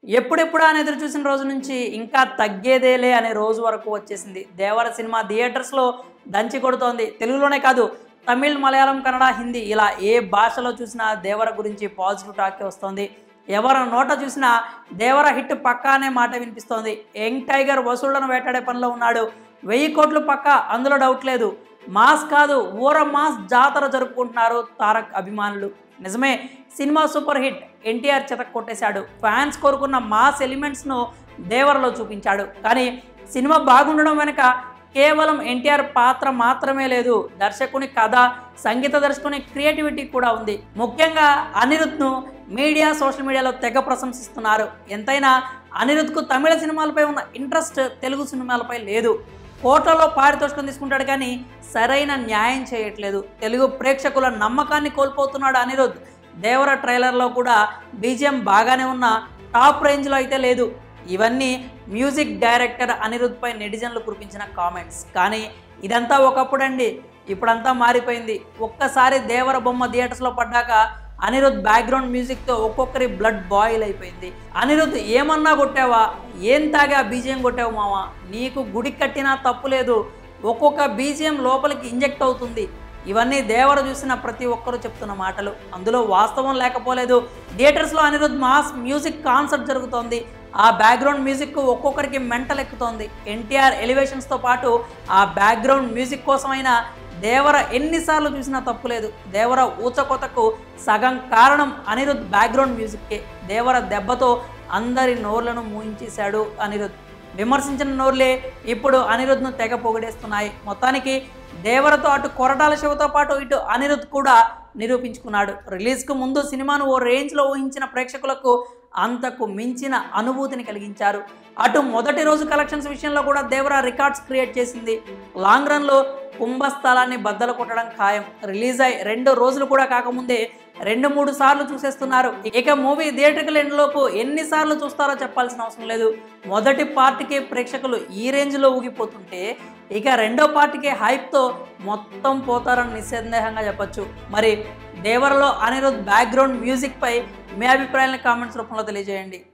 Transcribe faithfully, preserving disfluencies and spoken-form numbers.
ఎప్పుడెప్పుడా అని ఎదురు చూసిన రోజు నుంచి ఇంకా తగ్గేదేలే అనే రోజు వరకు వచ్చేసింది. దేవర సినిమా థియేటర్స్లో దంచి కొడుతోంది. తెలుగులోనే కాదు, తమిళ్, మలయాళం, కన్నడ, హిందీ ఇలా ఏ భాషలో చూసినా దేవర గురించి పాజిటివ్ టాకే వస్తుంది. ఎవరి నోట చూసినా దేవర హిట్ పక్కా అనే మాట వినిపిస్తోంది. యంగ్ టైగర్ వసూళ్లను వేటాడే పనిలో ఉన్నాడు. వెయ్యి కోట్లు పక్కా, అందులో డౌట్ లేదు. మాస్ కాదు, ఊర మాస్ జాతర జరుపుకుంటున్నారు తారక్ అభిమానులు. నిజమే, సినిమా సూపర్ హిట్. ఎన్టీఆర్ చితక్ కొట్టేశాడు. ఫ్యాన్స్ కోరుకున్న మాస్ ఎలిమెంట్స్ను దేవరలో చూపించాడు. కానీ సినిమా బాగుండడం వెనుక కేవలం ఎన్టీఆర్ పాత్ర మాత్రమే లేదు, దర్శకుని కథ, సంగీత దర్శకుని క్రియేటివిటీ కూడా ఉంది. ముఖ్యంగా అనిరుద్ధ్ను మీడియా, సోషల్ మీడియాలో తెగ ప్రశంసిస్తున్నారు. ఎంతైనా అనిరుద్ధ్కు తమిళ సినిమాలపై ఉన్న ఇంట్రెస్ట్ తెలుగు సినిమాలపై లేదు. కోట్లలో పారితోషికం తీసుకుంటాడు కానీ సరైన న్యాయం చేయట్లేదు. తెలుగు ప్రేక్షకుల నమ్మకాన్ని కోల్పోతున్నాడు అనిరుద్ధ్. దేవర ట్రైలర్లో కూడా బీజిఎం బాగానే ఉన్న టాప్ రేంజ్లో అయితే లేదు. ఇవన్నీ మ్యూజిక్ డైరెక్టర్ అనిరుద్ధ్పై నెటిజన్లు కురిపించిన కామెంట్స్. కానీ ఇదంతా ఒకప్పుడండి, ఇప్పుడంతా మారిపోయింది. ఒక్కసారి దేవర బొమ్మ థియేటర్స్లో పడ్డాక అనిరుద్ధ్ బ్యాక్గ్రౌండ్ మ్యూజిక్తో ఒక్కొక్కరి బ్లడ్ బాయిల్ అయిపోయింది. అనిరుద్ధ్ ఏమన్నా కొట్టావా, ఏం తాగా బీజిఎం కొట్టావు మావా, నీకు గుడి కట్టినా తప్పు లేదు, ఒక్కొక్క బీజిఎం లోపలికి ఇంజెక్ట్ అవుతుంది. ఇవన్నీ దేవర చూసిన ప్రతి ఒక్కరూ చెప్తున్న మాటలు. అందులో వాస్తవం లేకపోలేదు. థియేటర్స్లో అనిరుద్ధ్ మాస్ మ్యూజిక్ కాన్సర్ట్ జరుగుతోంది. ఆ బ్యాక్గ్రౌండ్ మ్యూజిక్ ఒక్కొక్కరికి మెంటల్ ఎక్కుతోంది. ఎన్టీఆర్ ఎలివేషన్స్తో పాటు ఆ బ్యాక్గ్రౌండ్ మ్యూజిక్ కోసమైనా దేవర ఎన్నిసార్లు చూసినా తప్పులేదు. దేవర ఊచకొతకు సగం కారణం అనిరుద్ధ్ బ్యాక్గ్రౌండ్ మ్యూజిక్కే. దేవర దెబ్బతో అందరి నోర్లను మూయించేశాడు అనిరుద్ధ్. విమర్శించిన నోర్లే ఇప్పుడు అనిరుద్ధ్ను తెగ పొగిడేస్తున్నాయి. మొత్తానికి దేవరతో అటు కొరటాల శివతో పాటు ఇటు అనిరుద్ధ్ కూడా నిరూపించుకున్నాడు. రిలీజ్కు ముందు సినిమాను ఓ రేంజ్లో ఊహించిన ప్రేక్షకులకు అంతకు మించిన అనుభూతిని కలిగించారు. అటు మొదటి రోజు కలెక్షన్స్ విషయంలో కూడా దేవర రికార్డ్స్ క్రియేట్ చేసింది. లాంగ్ రన్లో కుంభస్థలాన్ని బద్దలు కొట్టడం ఖాయం. రిలీజ్ అయి రెండు రోజులు కూడా కాకముందే రెండు మూడు సార్లు చూసేస్తున్నారు. ఇక మూవీ థియేటర్కి ఎండ్లోపు ఎన్నిసార్లు చూస్తారో చెప్పాల్సిన అవసరం లేదు. మొదటి పార్ట్కి ప్రేక్షకులు ఈ రేంజ్లో ఊగిపోతుంటే ఇక రెండో పార్ట్కి హైప్తో మొత్తం పోతారని నిస్సందేహంగా చెప్పొచ్చు. మరి దేవరలో అనిరుద్ధ్ బ్యాక్గ్రౌండ్ మ్యూజిక్పై మీ అభిప్రాయాలను కామెంట్స్ రూపంలో తెలియజేయండి.